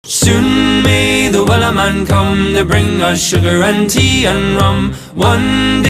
Soon may the Wellerman come to bring us sugar and tea and rum. One day